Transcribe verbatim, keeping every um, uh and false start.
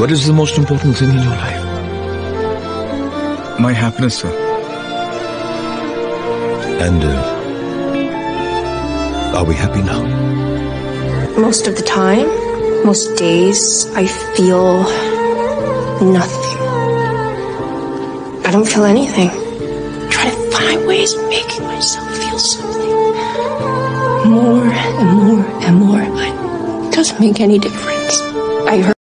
What is the most important thing in your life? My happiness, sir. And uh, are we happy now? Most of the time, most days, I feel nothing. I don't feel anything. I try to find ways of making myself feel something. More and more and more, but it doesn't make any difference. I heard